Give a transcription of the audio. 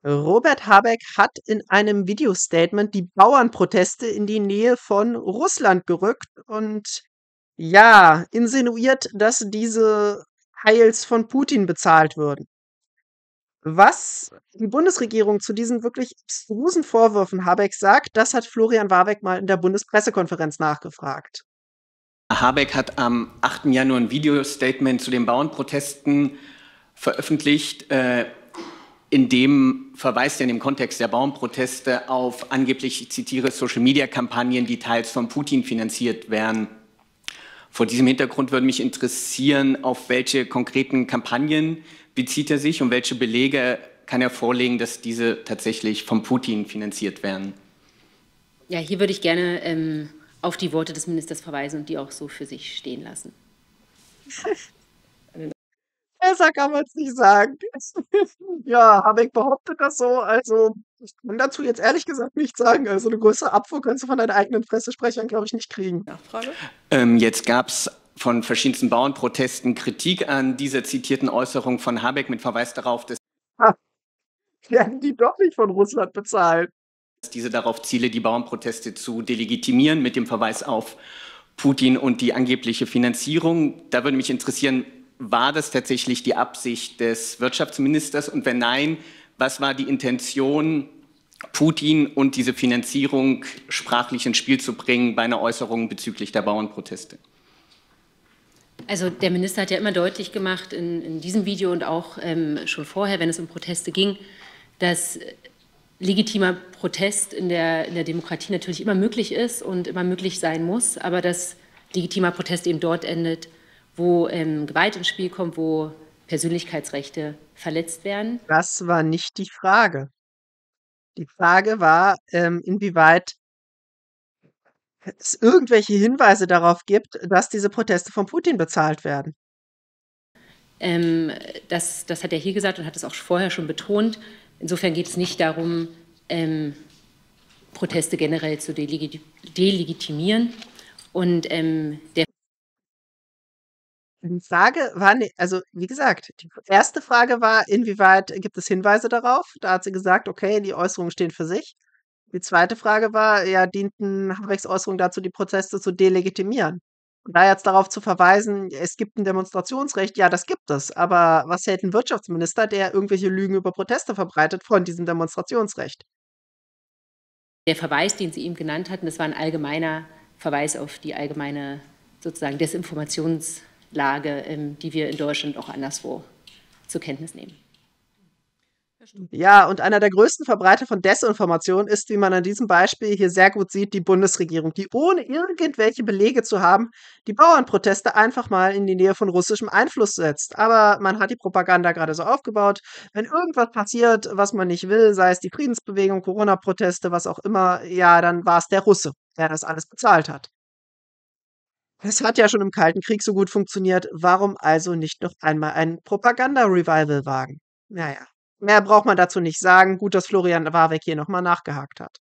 Robert Habeck hat in einem Videostatement die Bauernproteste in die Nähe von Russland gerückt und ja, insinuiert, dass diese teils von Putin bezahlt würden. Was die Bundesregierung zu diesen wirklich abstrusen Vorwürfen Habecks sagt, das hat Florian Warbeck mal in der Bundespressekonferenz nachgefragt. Habeck hat am 8. Januar ein Videostatement zu den Bauernprotesten veröffentlicht. In dem verweist er in dem Kontext der Bauernproteste auf angeblich, ich zitiere, Social-Media-Kampagnen, die teils von Putin finanziert werden. Vor diesem Hintergrund würde mich interessieren, auf welche konkreten Kampagnen bezieht er sich und welche Belege kann er vorlegen, dass diese tatsächlich von Putin finanziert werden? Ja, hier würde ich gerne auf die Worte des Ministers verweisen und die auch so für sich stehen lassen. Besser kann man es nicht sagen. Ja, Habeck behauptet das so. Also, ich kann dazu jetzt ehrlich gesagt nichts sagen. Also, eine größere Abfuhr kannst du von deinen eigenen Pressesprechern, glaube ich, nicht kriegen. Nachfrage? Jetzt gab es von verschiedensten Bauernprotesten Kritik an dieser zitierten Äußerung von Habeck mit Verweis darauf, dass Werden die doch nicht von Russland bezahlt. diese darauf ziele, die Bauernproteste zu delegitimieren, mit dem Verweis auf Putin und die angebliche Finanzierung. Da würde mich interessieren, war das tatsächlich die Absicht des Wirtschaftsministers? Und wenn nein, was war die Intention, Putin und diese Finanzierung sprachlich ins Spiel zu bringen bei einer Äußerung bezüglich der Bauernproteste? Also der Minister hat ja immer deutlich gemacht in diesem Video und auch schon vorher, wenn es um Proteste ging, dass legitimer Protest in der Demokratie natürlich immer möglich ist und immer möglich sein muss, aber dass legitimer Protest eben dort endet, wo Gewalt ins Spiel kommt, wo Persönlichkeitsrechte verletzt werden. Das war nicht die Frage. Die Frage war, inwieweit es irgendwelche Hinweise darauf gibt, dass diese Proteste von Putin bezahlt werden. Das hat er hier gesagt und hat es auch vorher schon betont. Insofern geht es nicht darum, Proteste generell zu delegitimieren. Und Die Frage war, also wie gesagt, die erste Frage war, inwieweit gibt es Hinweise darauf? Da hat sie gesagt, okay, die Äußerungen stehen für sich. Die zweite Frage war, ja, dienten Habecks Äußerungen dazu, die Proteste zu delegitimieren? Und da jetzt darauf zu verweisen, es gibt ein Demonstrationsrecht, ja, das gibt es. Aber was hält ein Wirtschaftsminister, der irgendwelche Lügen über Proteste verbreitet, von diesem Demonstrationsrecht? der Verweis, den Sie eben genannt hatten, das war ein allgemeiner Verweis auf die allgemeine sozusagen Desinformationslage, die wir in Deutschland auch anderswo zur Kenntnis nehmen. Ja, und einer der größten Verbreiter von Desinformation ist, wie man an diesem Beispiel hier sehr gut sieht, die Bundesregierung, die ohne irgendwelche Belege zu haben, die Bauernproteste einfach mal in die Nähe von russischem Einfluss setzt. Aber man hat die Propaganda gerade so aufgebaut. Wenn irgendwas passiert, was man nicht will, sei es die Friedensbewegung, Corona-Proteste, was auch immer, ja, dann war es der Russe, der das alles bezahlt hat. Es hat ja schon im Kalten Krieg so gut funktioniert. Warum also nicht noch einmal ein Propaganda-Revival wagen? Naja, mehr braucht man dazu nicht sagen. Gut, dass Florian Warwick hier nochmal nachgehakt hat.